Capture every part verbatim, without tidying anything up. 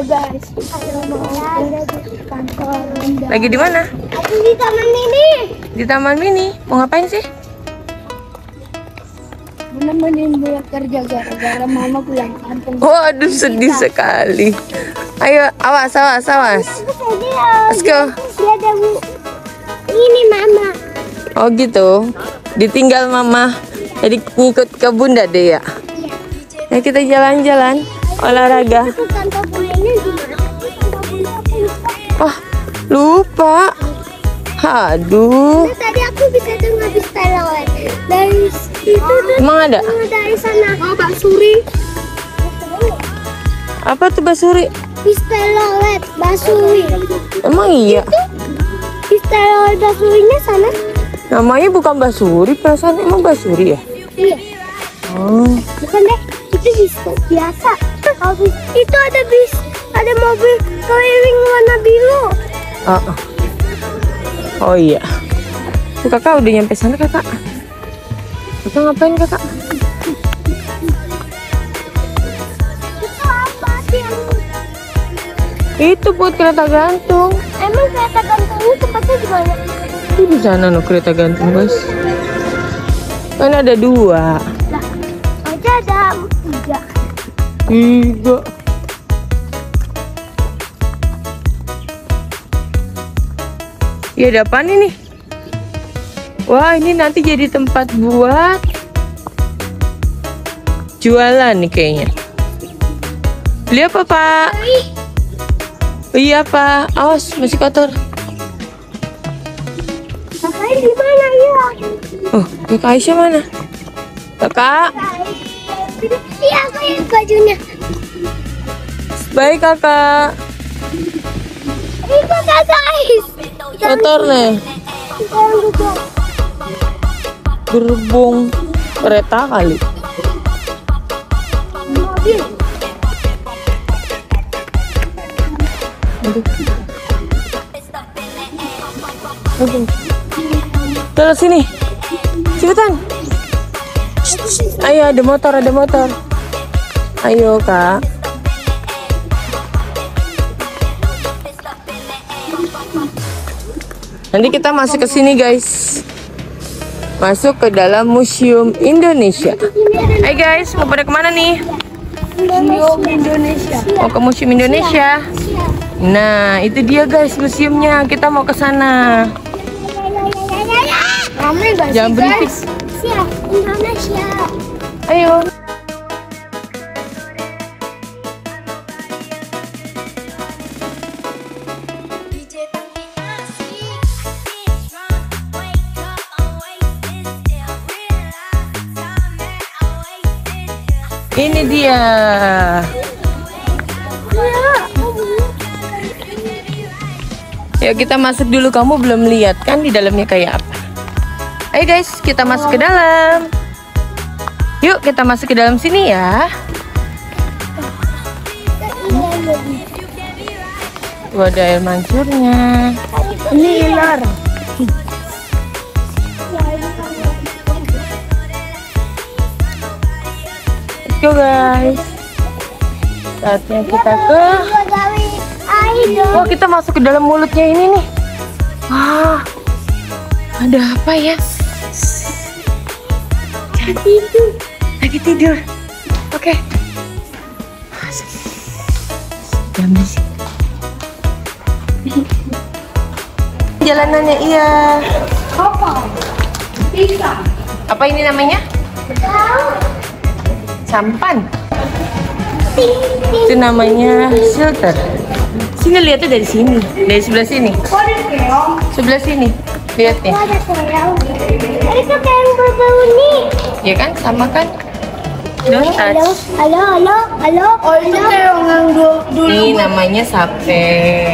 guys. Lagi di mana? Aku di taman mini. Di taman mini. Mau ngapain sih? Menemenin buat kerja gara-gara mama pulang kampung. Waduh, sedih sekali. Ayo, awas, awas, awas. Let's go. Dia ada bu. Ini mama. Oh gitu. Ditinggal mama. Jadi ngikut ke bunda deh ya. Ya kita jalan-jalan, olahraga. Oh, lupa. Aduh. Tadi aku bisa dengar pistolot dari itu. Emang ada? Dari sana. Oh, Mbak Suri. Apa tuh basuri? Pistolot basuri. Emang iya? Pistolot basurinya sana. Namanya bukan basuri, perasaan emang basuri ya? Iya. Oh. Bukan deh, itu bis biasa. Habis itu ada bis, ada mobil keliling warna biru. Oh, oh. Oh iya. Tuh, kakak udah nyampe sana kakak. Kakak ngapain kakak? Itu apa sih? Itu buat kereta gantung. Emang kereta gantungnya tempatnya di mana? Itu di sana loh kereta gantung guys. Kan ada dua. Lah, aja ada tiga. Tiga. Ya ada apaan ini? Wah, ini nanti jadi tempat buat jualan nih kayaknya. Beli apa pak? Iya pak, awas masih kotor. Kakak di mana ya? Oh, kakak Aisyah mana? Kakak? Iya, aku yang bajunya. Baik kakak. Itu kakak Ais. Kotor nih. Yang juga. Gerbong kereta kali. Mobil. Aduh. Aduh. Terus sini. Cepetan. Ayo, ada motor, ada motor. Ayo, Kak. Nanti kita masuk ke sini, guys. Masuk ke dalam Museum Indonesia. Hai guys, mau pada kemana nih? Museum Indonesia. Mau ke Museum Indonesia. Nah, itu dia guys museumnya. Kita mau ke sana. Ramai gak sih, Jangan berisik. guys? Siap, Indonesia. Ayo. Ini dia. Yuk kita masuk dulu. Kamu belum lihat kan di dalamnya kayak apa? Ayo guys, kita masuk ke dalam. Yuk kita masuk ke dalam sini ya. Tuh ada air mancurnya. Ini ular. Let's go guys. Saatnya kita ke. Oh, kita masuk ke dalam mulutnya ini nih. Wah, ada apa ya? Lagi tidur. Lagi tidur. Oke. Okay. Jam di sini. Jalanannya iya. Apa? Bisa. Apa ini namanya? Sampan. Itu namanya shelter. Sini lihatnya dari sini, dari sebelah sini. Sebelah sini, lihat nih. Ada keong. Itu keong berbau nih. Ya kan, sama kan? Don't Halo, touch. halo, halo, halo. Oh, itu keong yang dulu. Ini namanya sape.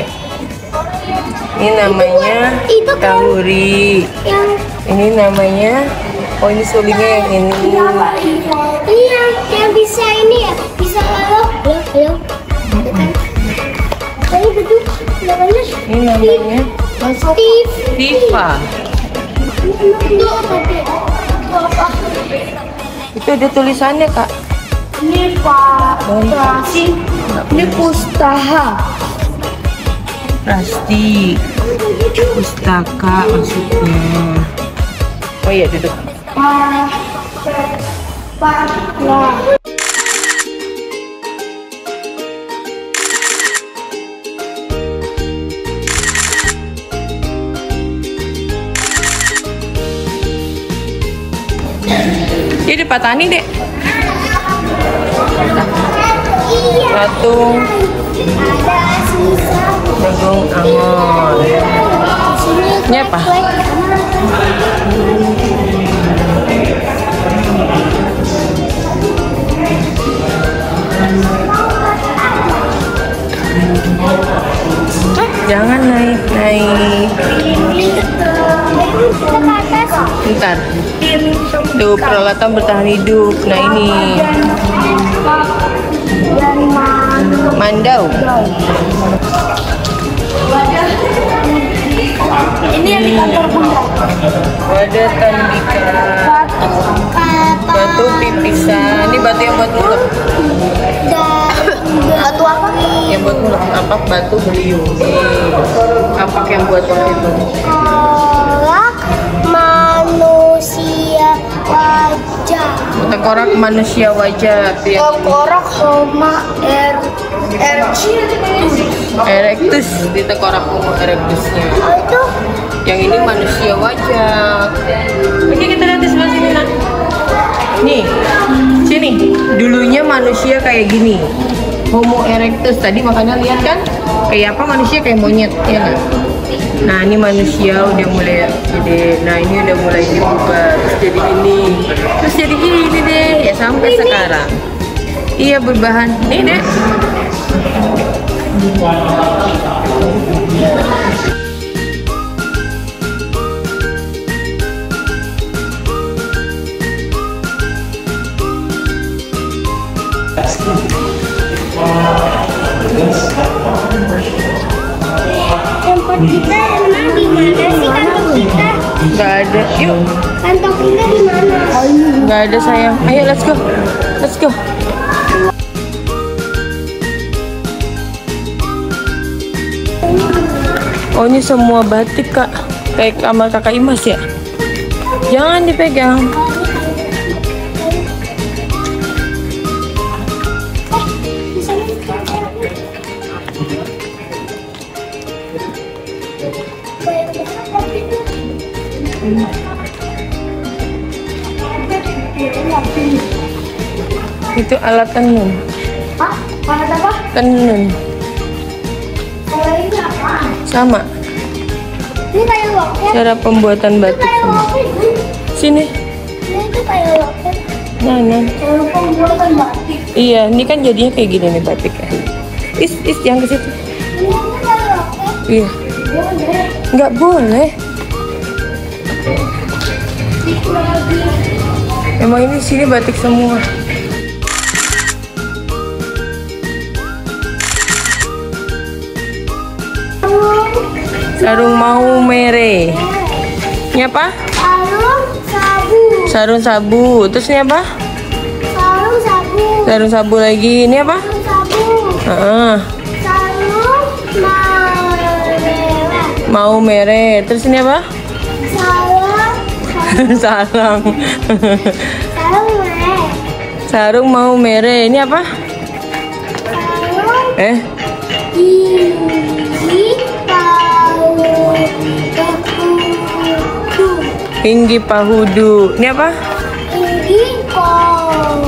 Ini namanya Itu kan- kahuri. Yang Ini namanya, oh ini sulingnya yang ini. ini yang, yang bisa ini ya, bisa halo, halo, halo. Tadi betul namanya. Ini namanya Steve. Tifa. Itu apa? Itu apa? Itu ada tulisannya kak. Ini Pak Prasi. Ini Pustaha. Prasti. Pustaka maksudnya. Oh iya, duduk. Pak. Pak. Lah. Jadi Pak Tani, Dek. Iya. Patung Ada sisa. Jagung Angon. Sini Ini apa? Jangan naik naik. Kita ke atas. Bentar. Tuh peralatan bertahan hidup. Nah ini Dari mana? mandau. Ini yang di kantor bunda. Wadah tandika. Batu kata. Batu pipisan. Ini batu yang buat ngulek. Batu apa? Yang buat ngulek kapak batu beliung. Eh, kapak yang buat waktu itu. Kolak manusia wajah. Tengkorak manusia wajah. Itu yang Tengkorak Homo er erectus di tengkorak Homo erectusnya. Oh itu Yang ini manusia wajah. Oke, kita lihat di sebelah sini, Nak. Nih, sini. Dulunya manusia kayak gini. Homo erectus tadi makanya lihat kan? Kayak apa manusia kayak monyet, ya nggak? Nah, ini manusia udah mulai gede. Nah, ini udah mulai diubah terus jadi ini. Terus jadi gini deh, ya sampai sekarang. Iya, berbahan. Nih, Dek. tempat kita emang di mana sih kantong kita? Nggak ada. Yuk. Kantong kita di mana? Nggak ada sayang. Ayo, let's go. Let's go. Oh, ini semua batik, Kak. Kayak kamar Kakak Imas ya? Jangan dipegang. Itu alat tenun. Hah? Alat apa? Tenun. Kalau ini apa? Sama. Ini kayak loket. Cara pembuatan Itu batik kayak sama. loket. Sini. Ini itu kayak loket. Nah, nah. Kalau pembuatan batik. Iya, ini kan jadinya kayak gini nih batiknya. Is, is, yang ke situ. Ini itu kayak loket. Iya. Boleh. Nggak boleh. Itu lagi. Emang ini sini batik semua. Sarung mau mere. Ini apa? Sarung sabu. Sarung sabu. Terus ini apa? Sarung sabu. Sarung sabu lagi. Ini apa? Sarung sabu. Heeh. Sarung merah. Mau mere. Terus ini apa? Sarung. Salam. Sarung merah. Sarung mau mere. Ini apa? Sarung Eh, tinggi tahu ketutup. tinggi pahudu. Ini apa? Tinggi kom.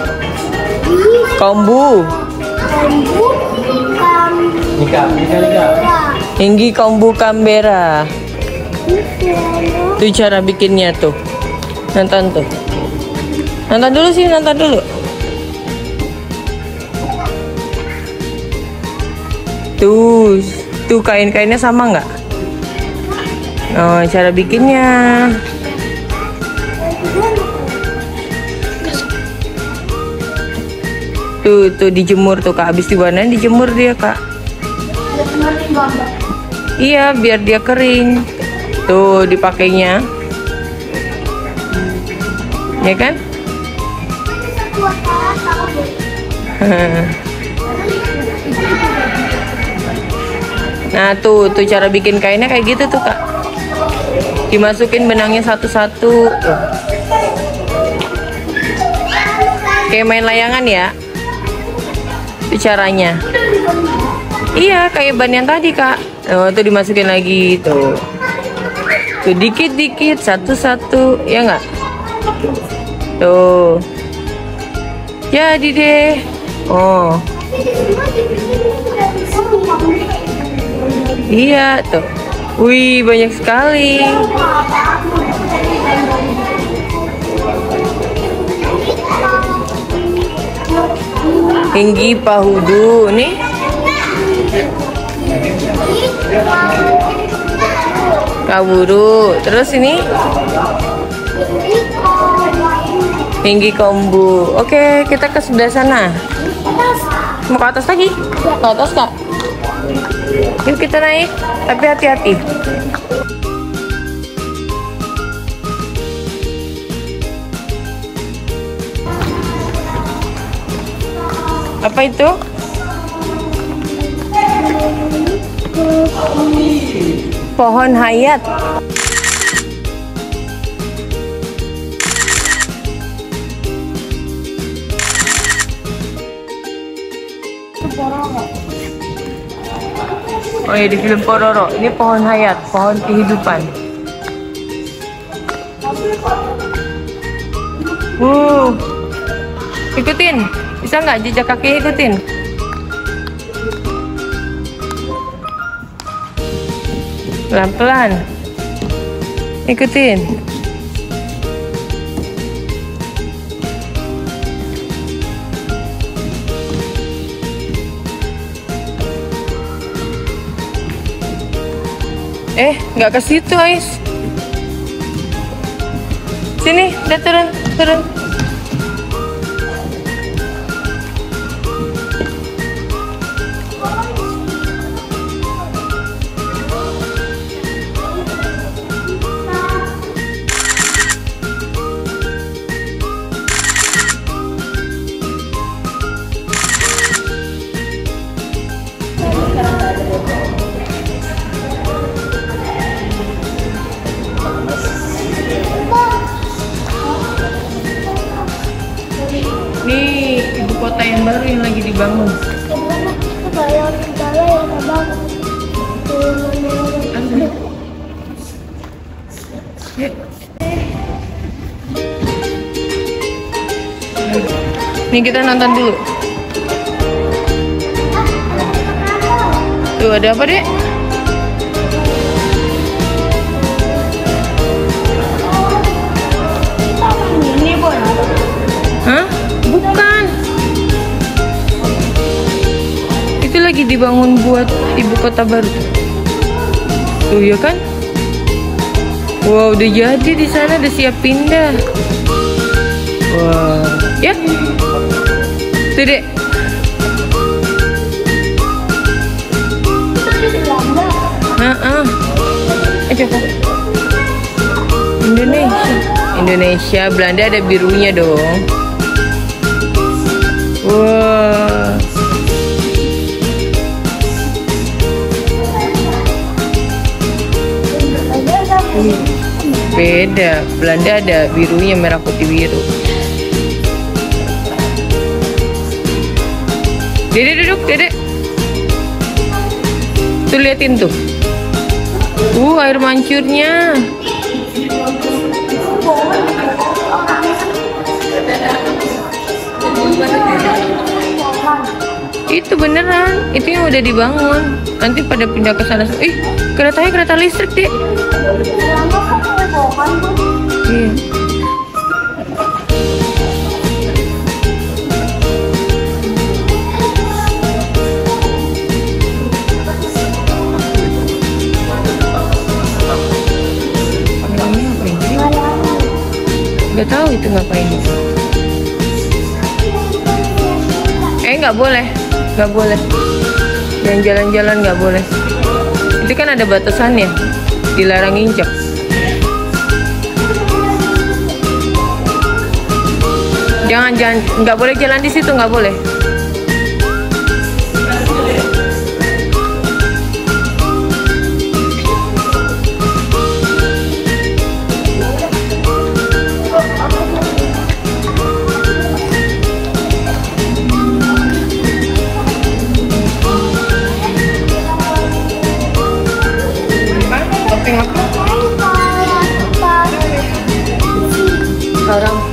Kombu. Kombu kamera. Tinggi kombu kambera. Ini Itu cara bikinnya tuh. Nonton tuh. Nonton dulu sih, nonton dulu. Tuh, tuh kain-kainnya sama nggak? Oh, cara bikinnya. Tuh, tuh dijemur tuh Kak. Habis diwarnain dijemur dia, Kak. Iya, biar dia kering. Tuh, dipakainya. Ya kan? buat saya tahu. Nah tuh, tuh cara bikin kainnya kayak gitu tuh kak. Dimasukin benangnya satu-satu. Tuh. Kayak main layangan ya. Itu caranya. Iya, kayak ban yang tadi kak. Oh, tuh dimasukin lagi tuh. Tuh dikit-dikit, satu-satu, ya nggak? Tuh. Jadi deh. Oh. Iya tuh. Wih, banyak sekali. Tinggi pahudu nih. Kaburu. Terus ini tinggi kombu. Oke, kita ke sebelah sana. Mau ke atas lagi? Ke atas kak. Yuk kita naik. Tapi hati-hati. Apa itu? Pohon hayat. Oh ya, di film Pororo. Ini pohon hayat, pohon kehidupan. Uh, ikutin. Bisa nggak jejak kaki ikutin? Pelan-pelan. Ikutin. Eh, nggak ke situ, Ais. Sini, udah turun, turun. Nih, ibu kota yang baru yang lagi dibangun. Yuk. Nih kita nonton dulu. Tuh ada apa dek? Ini Bon. Hah? Bukan. Itu lagi dibangun buat ibu kota baru. Tuh ya kan? Wow, udah jadi di sana, udah siap pindah. Wow, ya. Tuh dek. Nah, ah. Eh coba. Indonesia. Indonesia, Belanda ada birunya dong. Wow. Beda, Belanda ada birunya, merah putih biru. Dede duduk, Dede. Tuh liatin tuh. Uh, air mancurnya. Itu beneran, itu yang udah dibangun. Nanti pada pindah ke sana. Ih, keretanya kereta listrik, Dek. Iya. Gak tahu itu ngapain. Eh nggak boleh, nggak boleh. Yang jalan-jalan nggak boleh. Itu kan ada batasannya, dilarang injak. Jangan, jangan, nggak boleh jalan di situ, nggak boleh. Topeng apa? Orang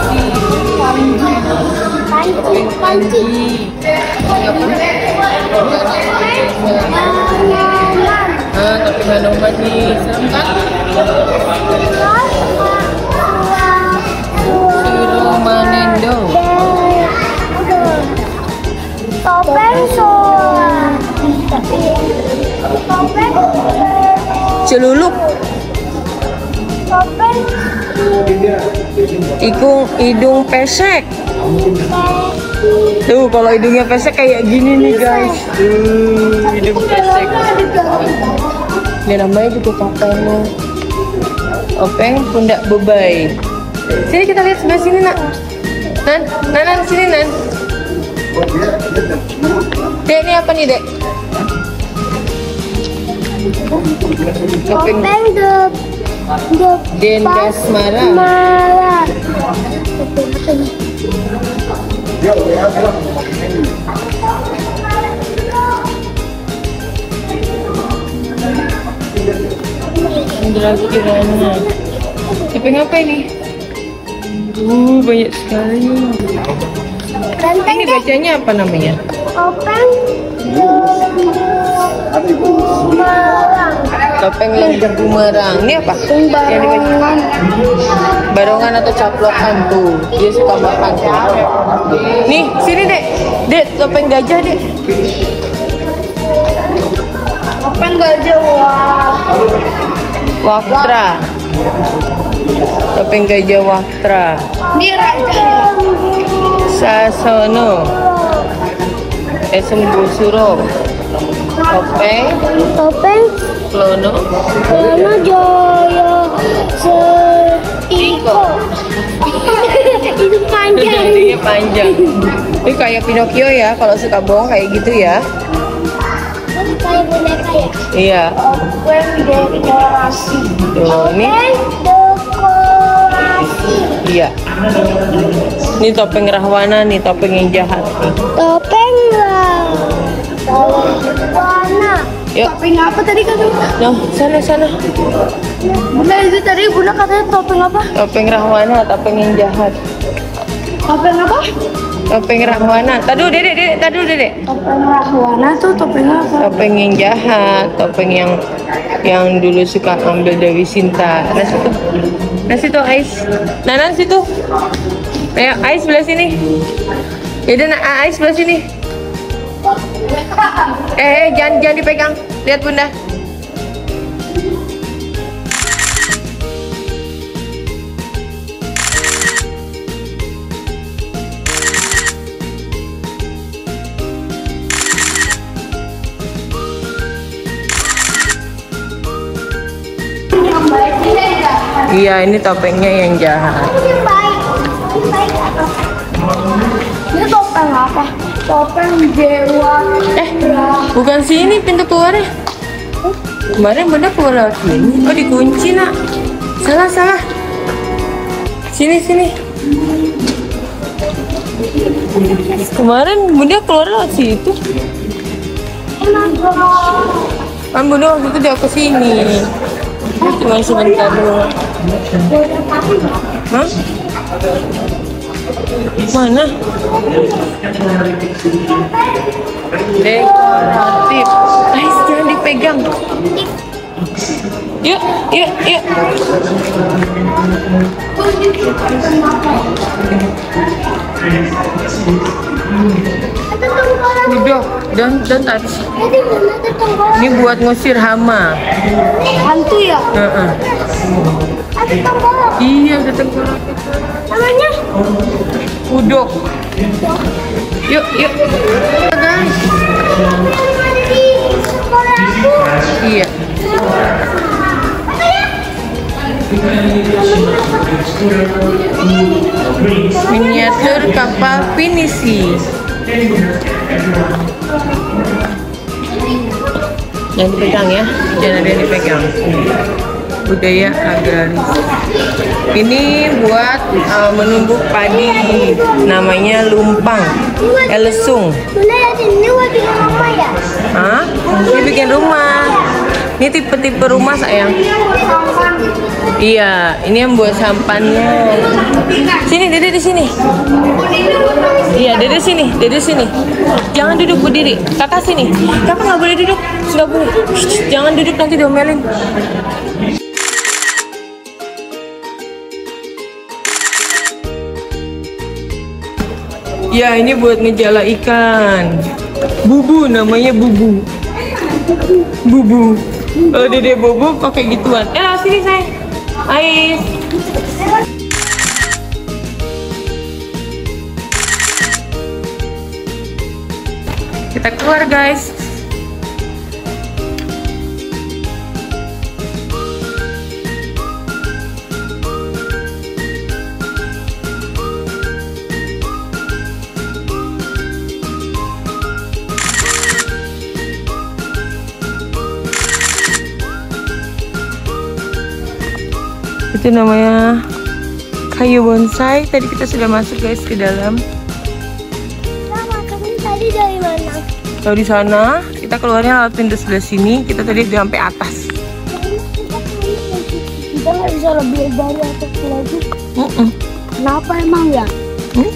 Panci, panci. Ah, tapi Hanoman nih, serem kan? Suruh Manendo. Topeng soa. Topeng. Celuluk. Topeng. Ikung hidung pesek. Tuh, kalau hidungnya pesek kayak gini nih guys. Tuh, hidung pesek. Ini namanya juga topeng. Topeng pundak bebai. Sini kita lihat sebelah sini nak. Nan, Nanan sini Nan. Dek, ini apa nih Dek? Topeng Topeng de de Dendasmara. Marah. Indra Kirana. Topeng apa ini? Uh, banyak sekali. Tenteng Ini deh. bacanya apa namanya? Topeng Bumerang. Topeng Lembu Bumerang. Ini apa? Yang dibaca- Barongan. Barongan atau caplokan tuh. Dia suka makan. Nih, sini Dek. Dek, topeng gajah Dek. Topeng gajah wah. Waktra. Topeng gajah Waktra. Ini raja. Sasono. Esem Busuro. Topeng Topeng Klono. Karena Jaya Seiko. Itu panjang. Jadinya panjang. Ini kayak Pinocchio ya, kalau suka bohong kayak gitu ya. Kayak boneka ya. Iya. Topeng dekorasi. Tuh, ini Topeng dekorasi. iya. Ini topeng Rahwana nih, topeng yang jahat nih. Topeng lah. Warna. Yuk. Topeng apa tadi kata? Nah, sana sana. Bunda itu tadi Bunda katanya topeng apa? Topeng Rahwana, topeng yang jahat. Topeng apa? Topeng Rahwana. Tadu Dedek, Dedek, tadu Dedek. Topeng Rahwana tuh topeng apa? Topeng yang jahat, topeng yang yang dulu suka ambil Dewi Sinta. Nah situ, nah situ Ais, Nanan situ. Ayo Ais sebelah sini. Yaudah nak Ais sebelah sini. Eh, eh jangan jangan dipegang. Lihat Bunda. Iya, ini topengnya yang jahat. Ini baik. Ini baik apa? Ini topeng apa? Topeng dewa. Eh, bukan sini pintu keluarnya. Kemarin Bunda keluar lewat sini. Oh, dikunci nak. Salah, salah. Sini, sini. Kemarin Bunda keluar lewat situ. Emang Kan Bunda waktu itu dia ke sini. Cuma sebentar doang. Hah? Mana? Dekoratif. Ais, jangan dipegang. Yuk, yuk, yuk. Udah, don't, don't touch. Jadi Bunda ada tenggorokan. Ini buat ngusir hama. Hantu ya? Heeh. Ada tenggorokan. Iya, ada tengkorak. Namanya? Udok. Yuk, yuk. Guys. Ada di sekolah aku. Iya. Apa ya? Miniatur kapal pinisi. Jangan dipegang ya, jangan ada yang dipegang. Budaya agraris. Ini buat uh, menumbuk padi, namanya lumpang, elesung. Bunda lihat ini buat bikin apa ya? Hah? Ini bikin rumah. Ini tipe-tipe rumah sayang. Iya, ini yang buat sampannya. Sini, Dede di sini. Iya, Dede sini, Dede sini. Jangan duduk berdiri. Kakak sini. Kakak nggak boleh duduk, nggak boleh. Shh, jangan duduk nanti diomelin. Ya, ini buat ngejala ikan. Bubu namanya bubu. Bubu. Kalau Dede bobo pakai gituan. Eh, sini sayang. Ais. Kita keluar guys. Itu namanya kayu bonsai. Tadi kita sudah masuk guys ke dalam. Sama, kamu tadi dari mana? Kalau di sana kita keluarnya lewat pintu sebelah sini. Kita tadi udah sampai atas. Kita nggak bisa lebih dari atas lagi. Mm -mm. Kenapa emang ya? Hmm?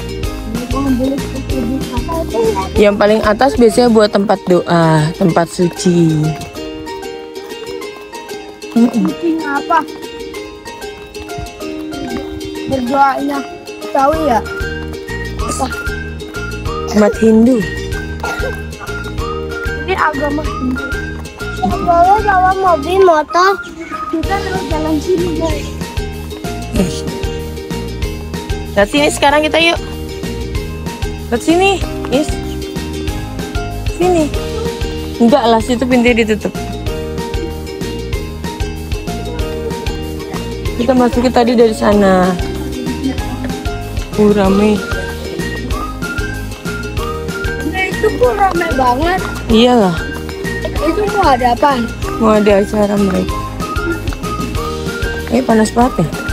Yang paling atas biasanya buat tempat doa, tempat suci. Mm -mm. Bikin apa? Berdoanya tahu ya? Apa? Umat Hindu. Ini agama Hindu. Kalau bawa mobil motor, kita harus jalan sini guys. Lihat sini sekarang kita yuk. Lihat sini, Is. Sini. Enggak lah, situ pintunya ditutup. Kita masuknya tadi dari sana. Uh, rame. Nah itu kok rame banget. Iyalah, Itu mau ada apa? mau ada acara mereka. Eh, panas banget ya.